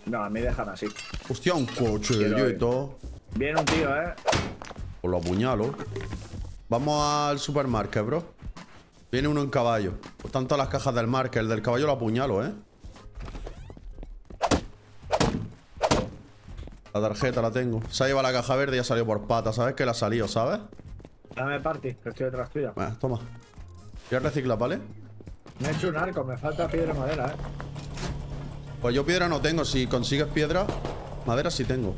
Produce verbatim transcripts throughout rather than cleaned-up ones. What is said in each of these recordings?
No, a mí dejan así. Hostia, un coche y todo. Viene un tío, eh. Pues lo apuñalo. Vamos al supermarket, bro. Viene uno en caballo. Por tanto, las cajas del market. El del caballo lo apuñalo, eh. La tarjeta la tengo. Se ha llevado la caja verde y ha salido por pata. ¿Sabes que la ha salido, sabes? Dame party, que estoy detrás tuya. Bueno, toma. Voy a reciclar, ¿vale? Me he hecho un arco, me falta piedra y madera, eh. Pues yo piedra no tengo. Si consigues piedra, madera sí tengo.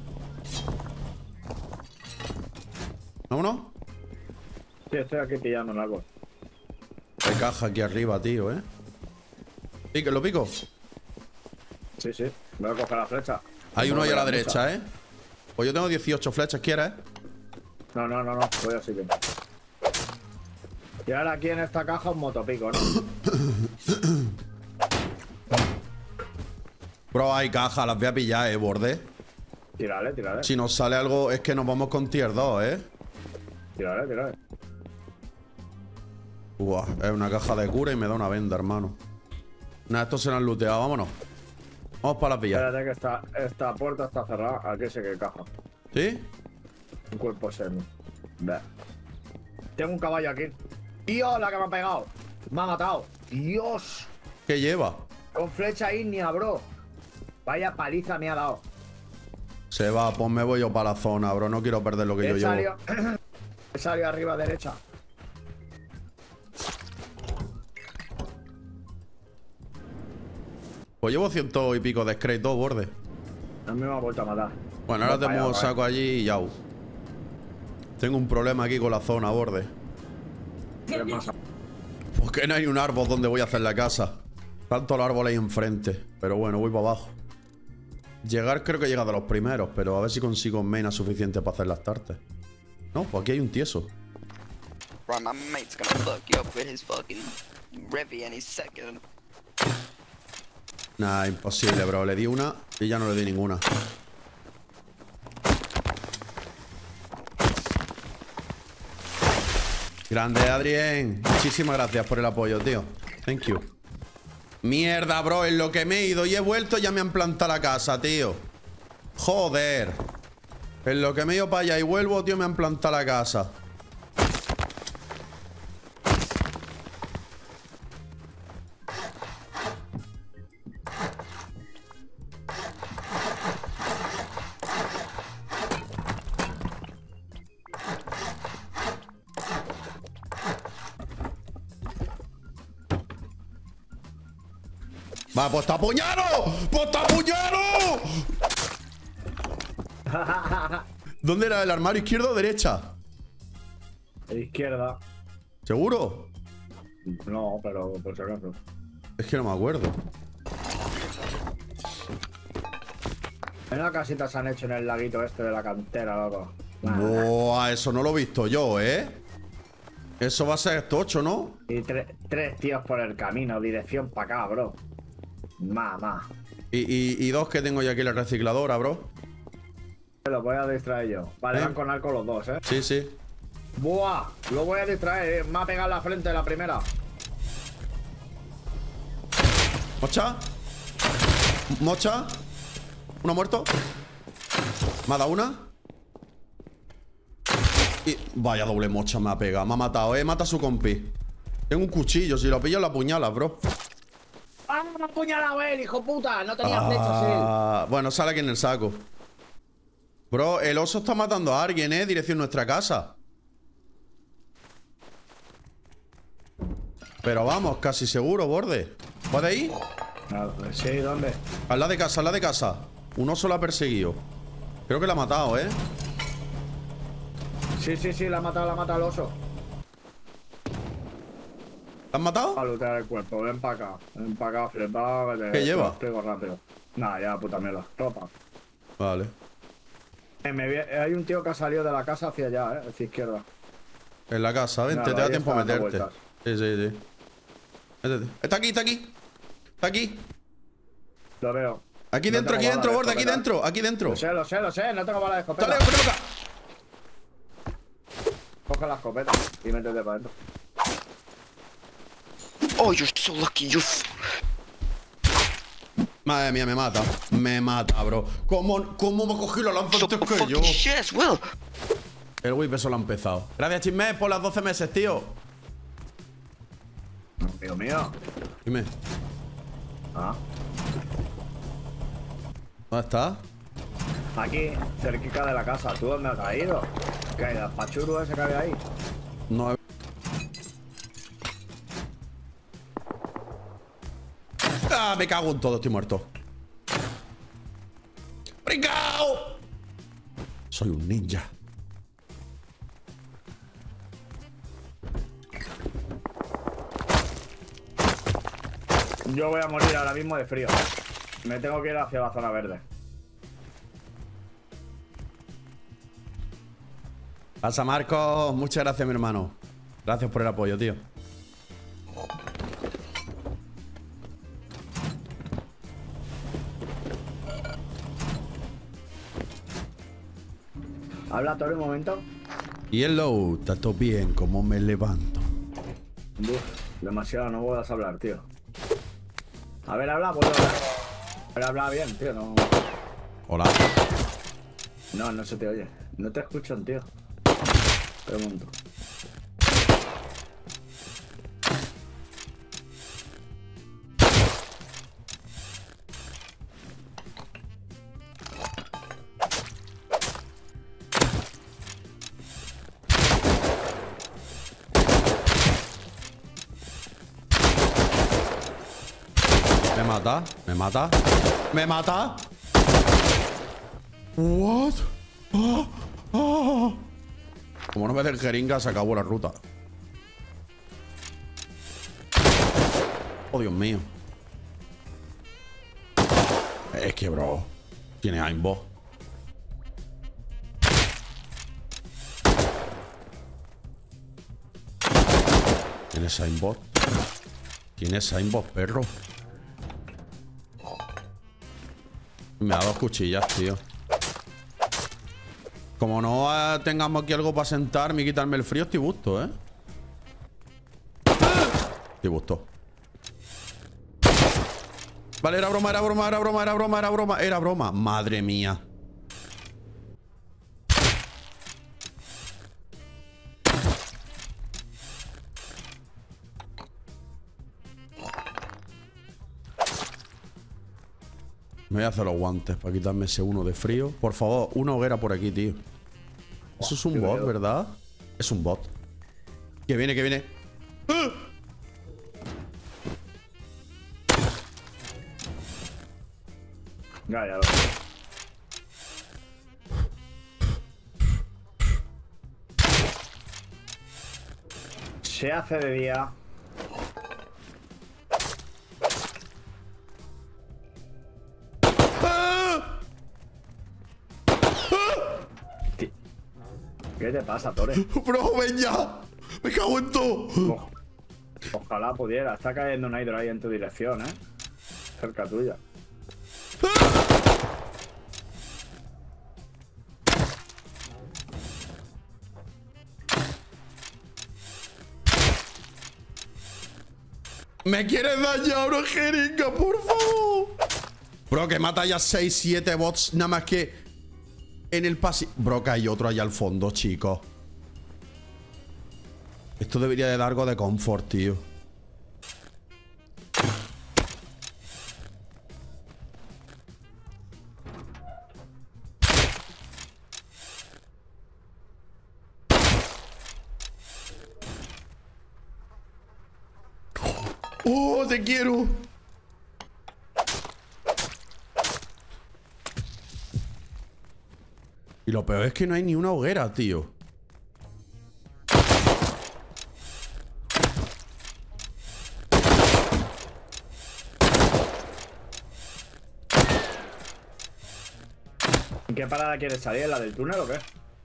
¿Vámonos? Sí, estoy aquí pillando un árbol. Hay caja aquí arriba, tío, ¿eh? ¿Pique, lo pico? Sí, sí. Voy a coger la flecha. Hay No uno me ahí a la queda derecha, mucha. ¿eh? Pues yo tengo dieciocho flechas, ¿quieres? No, no, no, no. Voy así que. Y ahora aquí en esta caja un motopico, ¿no? Bro, hay caja, las voy a pillar, ¿eh, borde? Tírale, tírale. Si nos sale algo, es que nos vamos con tier dos, ¿eh? Tírale, tírale. Buah, es una caja de cura y me da una venda, hermano. Nada, estos se lo han looteado, vámonos. Vamos para las villas. Espérate que esta, esta puerta está cerrada. Aquí sé que caja. ¿Sí? Un cuerpo semi. Ve. Tengo un caballo aquí. ¡Dios, la que me ha pegado! Me ha matado. ¡Dios! ¿Qué lleva? Con flecha ignia, bro. Vaya paliza me ha dado. Se va, pues me voy yo para la zona, bro. No quiero perder lo que yo He llevo. salido, he salido arriba a derecha. Pues llevo ciento y pico de scrap, todo borde. A mí me ha vuelto a matar. Bueno, ahora te Vaya, muevo, vaya. saco allí y yau. Tengo un problema aquí con la zona, borde. ¿Qué pasa? Pues que no hay un árbol donde voy a hacer la casa. Tanto los árboles ahí enfrente. Pero bueno, voy para abajo. Llegar creo que he llegado a los primeros, pero a ver si consigo mena suficiente para hacer las tartas. No, pues aquí hay un tieso. Right, my mate's gonna fuck you up with his fucking Revy any second. Nah, imposible, bro. Le di una y ya no le di ninguna. Grande, Adrien. Muchísimas gracias por el apoyo, tío. Thank you. Mierda, bro. En lo que me he ido y he vuelto ya me han plantado la casa, tío. Joder. En lo que me he ido para allá y vuelvo, tío, me han plantado la casa. Va, pues te apuñalo. Pues te apuñalo. ¿Dónde era el armario? ¿Izquierda o derecha? Izquierda. ¿Seguro? No, pero por si acaso. Es que no me acuerdo. En la casita se han hecho en el laguito este de la cantera, loco. Buah, eso no lo he visto yo, ¿eh? Eso va a ser tocho, ¿no? Y tre tres tíos por el camino, dirección para acá, bro. Mamá. Y, y, y dos que tengo ya aquí en la recicladora, bro. Lo voy a distraer yo. Vale, ¿Eh? van con arco los dos, ¿eh? Sí, sí. ¡Buah! Lo voy a distraer, eh. Me ha pegado en la frente la primera. ¿Mocha? ¿Mocha? ¿Uno muerto? ¿Me ha dado una? Y... Vaya doble mocha me ha pegado. Me ha matado, eh. Mata a su compi. Tengo un cuchillo. Si lo pillo, la apuñala, bro. ¡Ah, me ha apuñalado él, hijo puta! No tenía Ah, flechas bueno, sale aquí en el saco. Bro, el oso está matando a alguien, eh. Dirección nuestra casa. Pero vamos, casi seguro, borde. ¿Puede ir? él. Sí, ¿dónde? Al lado de casa, al lado de casa. Un oso la ha perseguido. Creo que la ha matado, ¿eh? Sí, sí, sí, la ha matado, la ha matado el oso. ¿La han matado? Para lootear el cuerpo, ven para acá. Ven para acá, flipado, que te ¿Qué lleva? te lo explico rápido. Nada, ya, puta mierda. Ropa. Vale. Eh, me vi- hay un tío que ha salido de la casa hacia allá, eh, hacia izquierda. En la casa, vente, Claro, te da ahí tiempo a está dando meterte. vueltas. Sí, sí, sí. Métete. Está aquí, está aquí. Está aquí. Lo veo. Aquí No dentro, tengo aquí bala dentro, de borde, aquí escopeta. dentro, aquí dentro. Lo sé, lo sé, lo sé, no tengo bala de escopeta. Dale, vete acá. Coge la escopeta y métete para adentro. Oh, you're so lucky, you f Madre mía, me mata. Me mata, bro. ¿Cómo, cómo me ha cogido la lanza antes que yo? Yes, Will. El whip eso lo ha empezado. Gracias, Chisme, por las doce meses, tío. Amigo mío. Dime. Ah. ¿Dónde estás? Aquí, cerquita de la casa. ¿Tú dónde has caído? ¿Qué hay? ¿El pachurro ese que había ahí? No he... ¡Ah! Me cago en todo, estoy muerto. ¡Brincao! Soy un ninja. Yo voy a morir ahora mismo de frío. Me tengo que ir hacia la zona verde. Pasa, Marcos. Muchas gracias, mi hermano. Gracias por el apoyo, tío. Habla todo el momento. Yellow, está todo bien, como me levanto. Uf, demasiado, no puedas hablar, tío. A ver, habla, puedo hablar. A ver, habla bien, tío, no. Hola. No, no se te oye. No te escuchan, tío. Pregunto. Me mata, me mata, me mata. What? Oh, oh. Como no me den jeringa, se acabó la ruta. Oh, Dios mío. Es que, bro, tiene aimbot. Tienes aimbot. Tienes aimbot, perro. Me ha dado dos cuchillas, tío. Como no eh, tengamos aquí algo para sentarme y quitarme el frío, estoy busto, ¿eh? Estoy busto. Vale, era broma, era broma, era broma, era broma, era broma, era broma. Madre mía. Me voy a hacer los guantes para quitarme ese uno de frío. Por favor, una hoguera por aquí, tío. Eso es un bot, ¿verdad? Es un bot. Que viene, que viene. ¡Ah! Ya, ya lo Se hace de día. ¿Qué te pasa, Tore? Bro, ven ya. Me cago en todo. O- Ojalá pudiera. Está cayendo un hidro ahí en tu dirección, ¿eh? Cerca tuya. ¿Me quieres dañar, bro, jeringa, por favor? Bro, que mata ya seis, siete bots nada más que en el pasillo. Bro, que hay otro allá al fondo, chicos. Esto debería de dar algo de confort, tío. ¡Oh, te quiero! Y lo peor es que no hay ni una hoguera, tío. ¿En qué parada quieres salir? ¿En la del túnel o qué?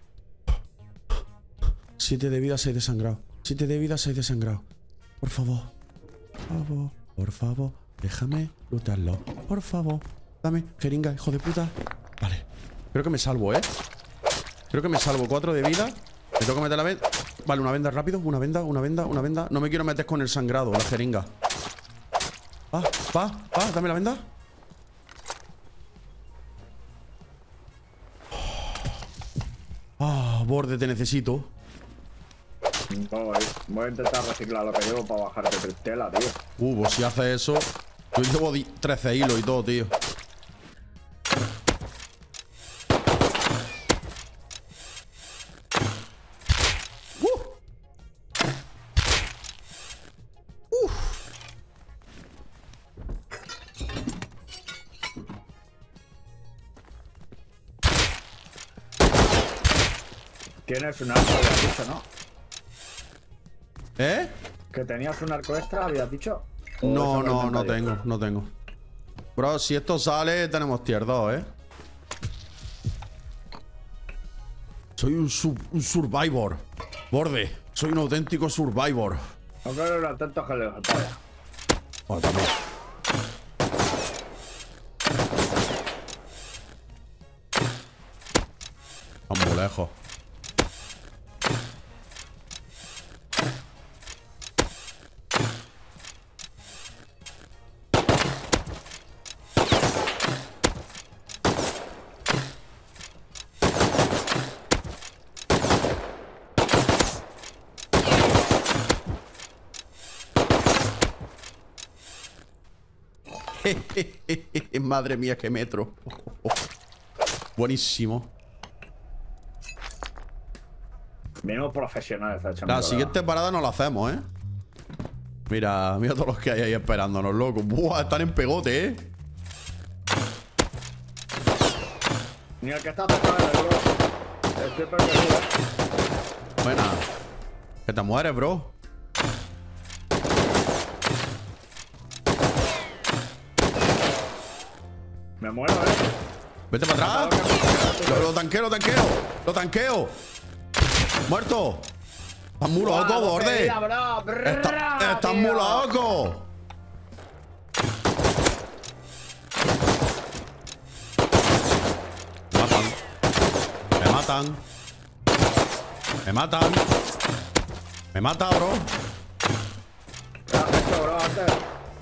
Siete de vida, seis de sangrado. Siete de vida, seis de sangrado. Por favor. Por favor. Por favor. Déjame lutarlo. Por favor. Dame. Jeringa, hijo de puta. Vale. Creo que me salvo, ¿eh? Creo que me salvo. Cuatro de vida. Me tengo que meter la venda. Vale, una venda rápido. Una venda, una venda, una venda. No me quiero meter con el sangrado, la jeringa. Va, va, va. Dame la venda. Oh, borde, te necesito. Voy, voy a intentar reciclar lo que llevo para bajarte tela, tío. Uh, pues si hace eso. Yo llevo trece hilos y todo, tío. Tienes un arco, habías dicho, ¿no? ¿Eh? ¿Que tenías un arco extra, habías dicho? No, no, no tengo, no tengo. Bro, si esto sale, tenemos tier dos, ¿eh? Soy un, sub, un survivor. Borde, soy un auténtico survivor. No quiero ir atentos que le batalla. Oh, también. Están muy lejos. Madre mía, qué metro. Oh, oh, oh. Buenísimo. Venimos profesionales, hecho. La siguiente parada no la hacemos, ¿eh? Mira, mira todos los que hay ahí esperándonos, loco. Buah, están en pegote, ¿eh? Ni el que está cerca del bro. Estoy perdido, ¿eh? Buena. Que te mueres, bro. Me muero, ¿eh? Vete para atrás. Lo, lo tanqueo, lo tanqueo. Lo tanqueo. Muerto. Estás muy loco, borde. Está- Estás muy loco. Me matan. Me matan. Me matan. Me mata, bro. ¿Qué has hecho, bro, antes?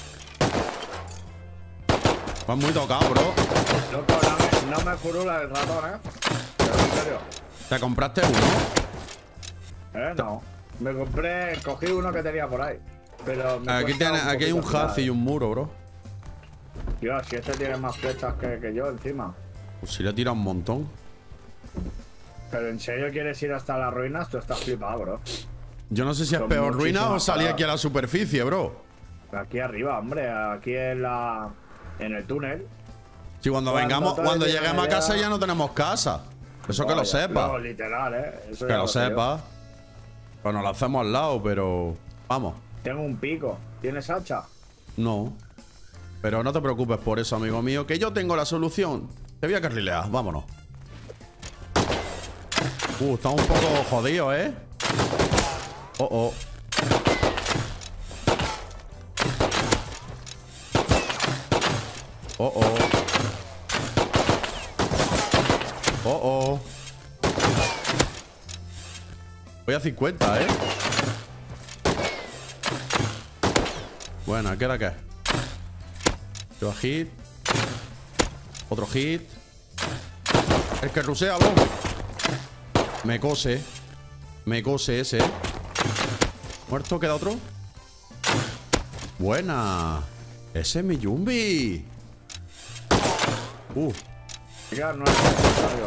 Vas muy tocado, bro. Loco, no me, no me furula el ratón, ¿eh? Pero en serio. ¿Te compraste uno? Eh, no. Me compré, cogí uno que tenía por ahí. Pero me Aquí, cuesta tiene, un aquí hay un poquito hack y un muro, bro. Tío, si este tiene más flechas que, que yo encima. Pues si le tira un montón. Pero en serio quieres ir hasta las ruinas, tú estás flipado, bro. Yo no sé si es Son peor ruina o muchísimas salir paradas. aquí a la superficie, bro. Aquí arriba, hombre, aquí en la. En el túnel. Si cuando, Cuando vengamos, todo cuando llegue lleguemos a allá- casa ya no tenemos casa. Eso que lo Vaya, sepa. no, literal, eh. Eso Que ya lo sé yo. sepa. Pues nos lo hacemos al lado, pero. Vamos. Tengo un pico. ¿Tienes hacha? No. Pero no te preocupes por eso, amigo mío, que yo tengo la solución. Te voy a carrilear, vámonos. Uh, estamos un poco jodidos, ¿eh? Oh, oh. Oh, oh. Oh, oh. Voy a cincuenta, ¿eh? Buena, ¿queda qué? Lleva hit. Otro hit. El que rusea, bro. Me cose. Me cose ese. Muerto, queda otro. Buena. Ese es mi Yumbi. Uh. Ya no es necesario.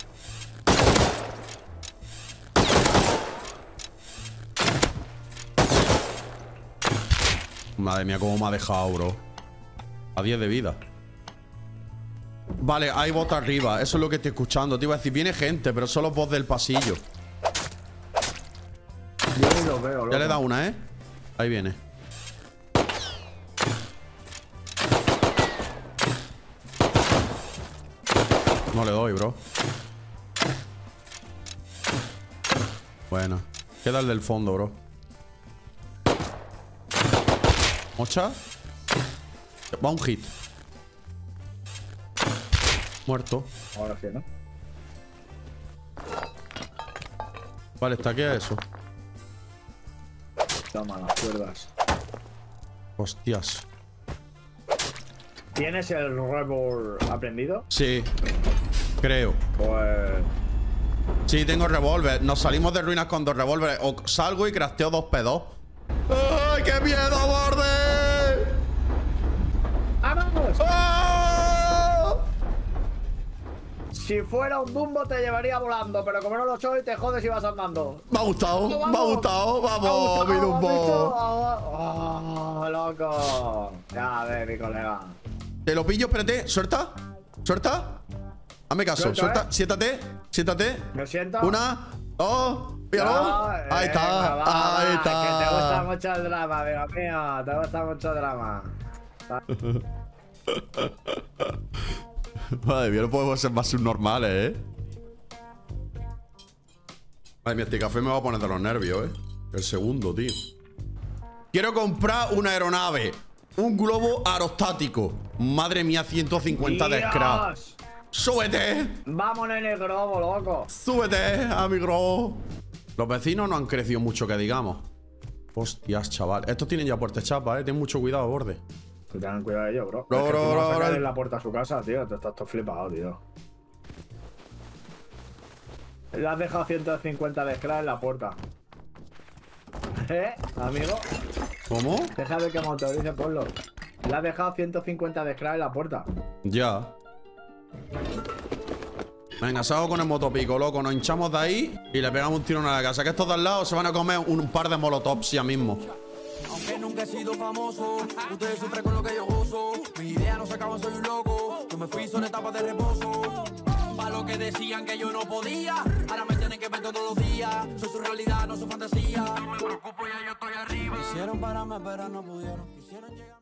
Madre mía, cómo me ha dejado, bro. A diez de vida. Vale, hay bots arriba. Eso es lo que estoy escuchando. Te iba a decir, viene gente, pero son los bots del pasillo. Yo ni lo veo, loco. Ya le da una, ¿eh? Ahí viene. No le doy, bro. Bueno. Queda el del fondo, bro. Mocha. Va un hit. Muerto. Ahora sí, ¿no? Vale, estaquea eso. Toma las cuerdas. Hostias. ¿Tienes el Rebel aprendido? Sí. Creo. Pues. Sí, tengo revólver. Nos salimos de ruinas con dos revólveres. O salgo y crafteo dos P dos. ¡Ay, qué miedo, borde! ¡Vamos! ¡Oh! Si fuera un Dumbo te llevaría volando, pero como no lo soy, te jodes y vas andando. Me ha gustado, ¡Vamos! me ha gustado. Vamos, mi ¿Has Dumbo. visto? ¡Oh, loco! Ya ves, mi colega. Te lo pillo, espérate. Suelta. Suelta. Hazme caso. Suelta, Suelta. ¿eh? Siéntate. Siéntate. ¿Me siento? Una, dos. Míralo. No, Ahí está. venga, va, Ahí va, está. Que te gusta mucho el drama, amigo mío. Te gusta mucho el drama. Madre mía, no podemos ser más subnormales, ¿eh? Ay, mi este café me va a poner de los nervios, ¿eh? El segundo, tío. Quiero comprar una aeronave. Un globo aerostático. Madre mía, ciento cincuenta de scrap. ¡Dios! ¡Súbete! Vámonos en el globo, loco. ¡Súbete a mi globo! Los vecinos no han crecido mucho, que digamos. Hostias, chaval. Estos tienen ya puertas chapas, ¿eh? Ten mucho cuidado, borde. Que tengan cuidado de ellos, bro. Bro, Es que bro, tú bro, vas a bro. caer en la puerta a su casa, tío. Te estás todo flipado, tío. Le has dejado ciento cincuenta de scrap en la puerta. ¿Eh, amigo? ¿Cómo? Deja de que me autorice, ponlo. Le has dejado ciento cincuenta de scrap en la puerta. Ya. Venga, salgo con el motopico, loco. Nos hinchamos de ahí y le pegamos un tiro a la casa. Que estos de al lado se van a comer un, un par de molotovs ya mismo. Aunque nunca he sido famoso, ustedes sufren con lo que yo gozo. Mis ideas no se acaban, soy un loco. Yo me fui, son etapas de reposo. Pa' lo que decían que yo no podía, ahora me tienen que ver todos los días. Soy su realidad, no su fantasía. No me preocupo, ya yo estoy arriba. Quisieron pararme, pero no pudieron. Quisieron llegar.